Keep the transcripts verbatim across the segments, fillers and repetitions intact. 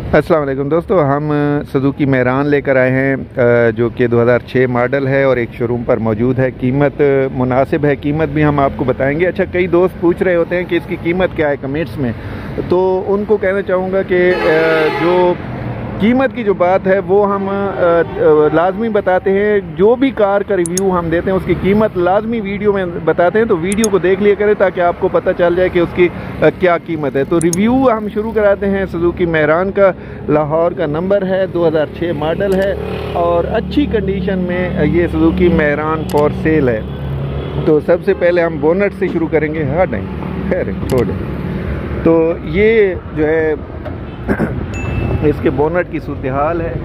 अस्सलाम वालेकुम दोस्तों, हम सुजुकी मेहरान लेकर आए हैं जो कि दो हज़ार छह मॉडल है और एक शोरूम पर मौजूद है। कीमत मुनासिब है, कीमत भी हम आपको बताएंगे। अच्छा, कई दोस्त पूछ रहे होते हैं कि इसकी कीमत क्या है कमेंट्स में, तो उनको कहना चाहूँगा कि जो कीमत की जो बात है वो हम लाजमी बताते हैं। जो भी कार का रिव्यू हम देते हैं उसकी कीमत लाजमी वीडियो में बताते हैं, तो वीडियो को देख लिया करें ताकि आपको पता चल जाए कि उसकी क्या कीमत है। तो रिव्यू हम शुरू कराते हैं सुजुकी मेहरान का। लाहौर का नंबर है, दो हज़ार छह मॉडल है और अच्छी कंडीशन में ये सुजुकी मेहरान फॉर सेल है। तो सबसे पहले हम बोनट से शुरू करेंगे। हाँ नहीं, खैर छोड़। तो ये जो है इसके बोनट की सूरत हाल है।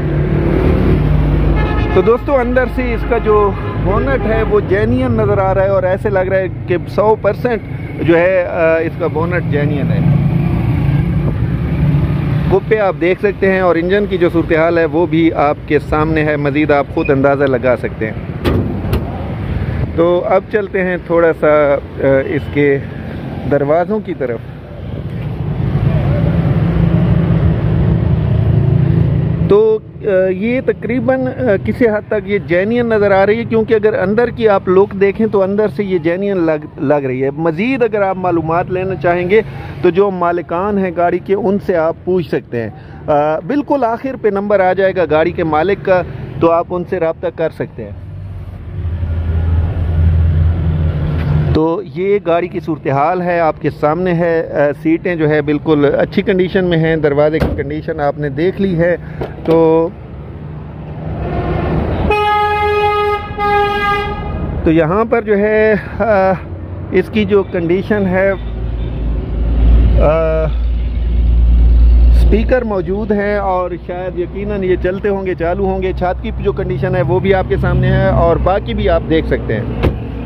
तो दोस्तों, अंदर से इसका जो बोनट है वो जेन्युइन नज़र आ रहा है और ऐसे लग रहा है कि सौ परसेंट जो है इसका बोनट जेन्युइन है। कुप्पे आप देख सकते हैं और इंजन की जो सूरत हाल है वो भी आपके सामने है। मज़ीद आप खुद अंदाज़ा लगा सकते हैं। तो अब चलते हैं थोड़ा सा इसके दरवाज़ों की तरफ। तो ये तकरीबन किसी हद तक ये जेन्युइन नज़र आ रही है, क्योंकि अगर अंदर की आप लुक देखें तो अंदर से ये जेन्युइन लग लग रही है। मज़ीद अगर आप मालूमात लेना चाहेंगे तो जो मालिकान हैं गाड़ी के उनसे आप पूछ सकते हैं। आ, बिल्कुल आखिर पे नंबर आ जाएगा गाड़ी के मालिक का, तो आप उनसे रब्ता कर सकते हैं। तो ये गाड़ी की सूरत हाल है, आपके सामने है। सीटें जो है बिल्कुल अच्छी कंडीशन में हैं। दरवाजे की कंडीशन आपने देख ली है। तो तो यहाँ पर जो है आ, इसकी जो कंडीशन है, आ, स्पीकर मौजूद हैं और शायद यकीनन ये चलते होंगे, चालू होंगे। छत की जो कंडीशन है वो भी आपके सामने है और बाकी भी आप देख सकते हैं।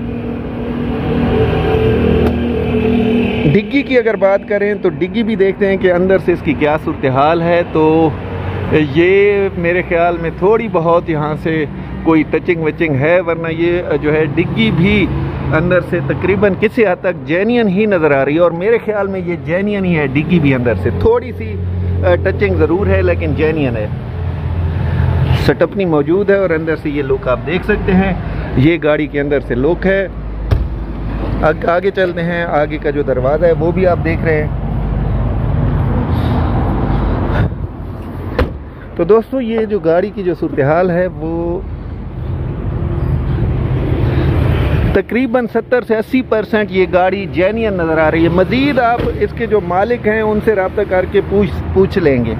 डिग्गी की अगर बात करें तो डिग्गी भी देखते हैं कि अंदर से इसकी क्या सूरत हाल है। तो ये मेरे ख्याल में थोड़ी बहुत यहाँ से कोई टचिंग वचिंग है, वरना ये जो है डिग्गी भी अंदर से तकरीबन किसी हद तक जेन्युइन ही नज़र आ रही है और मेरे ख्याल में ये जेन्युइन ही है। डिग्गी भी अंदर से थोड़ी सी टचिंग ज़रूर है लेकिन जेन्युइन है। सटअपनी मौजूद है और अंदर से ये लुक आप देख सकते हैं। ये गाड़ी के अंदर से लुक है। आगे चलते हैं, आगे का जो दरवाज़ा है वो भी आप देख रहे हैं। तो दोस्तों, ये जो गाड़ी की जो सूरत हाल है वो तकरीबन सत्तर से अस्सी परसेंट ये गाड़ी जेन्युइन नज़र आ रही है। मज़ीद आप इसके जो मालिक हैं उनसे रब्ता करके पूछ पूछ लेंगे।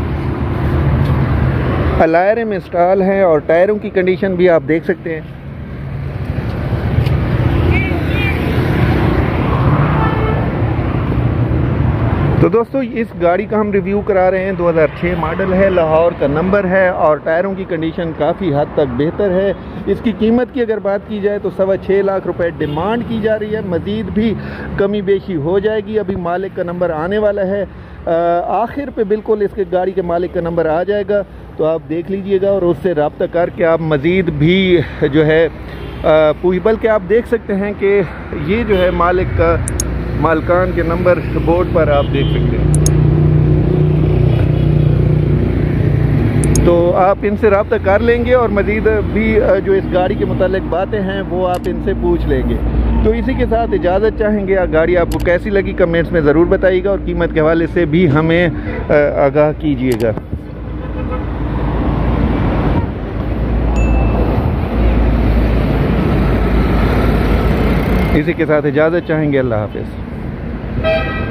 अलायरे में इंस्टॉल है और टायरों की कंडीशन भी आप देख सकते हैं। तो दोस्तों, इस गाड़ी का हम रिव्यू करा रहे हैं। दो हज़ार छह मॉडल है, लाहौर का नंबर है और टायरों की कंडीशन काफ़ी हद तक बेहतर है। इसकी कीमत की अगर बात की जाए तो सवा छः लाख रुपए डिमांड की जा रही है। मज़ीद भी कमी बेशी हो जाएगी। अभी मालिक का नंबर आने वाला है, आखिर पे बिल्कुल इसके गाड़ी के मालिक का नंबर आ जाएगा, तो आप देख लीजिएगा और उससे रब्ता करके आप मज़ीद भी जो है पूछ। बल्कि आप देख सकते हैं कि ये जो है मालिक का मालकान के नंबर बोर्ड पर आप देख सकते हैं। तो आप इनसे रब्ता कर लेंगे और मज़ीद भी जो इस गाड़ी के मुतालिक बातें हैं वो आप इनसे पूछ लेंगे। तो इसी के साथ इजाज़त चाहेंगे। गाड़ी आपको कैसी लगी कमेंट्स में ज़रूर बताइएगा और कीमत के हवाले से भी हमें आगाह कीजिएगा। इसी के साथ इजाज़त चाहेंगे। अल्लाह हाफ़िज़।